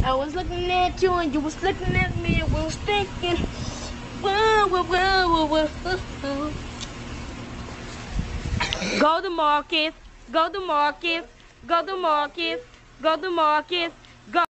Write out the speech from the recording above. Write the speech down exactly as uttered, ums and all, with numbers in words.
I was looking at you and you was looking at me and we was thinking, whoa, whoa, whoa, whoa, whoa. Go to market, go to market, go to market, go to market.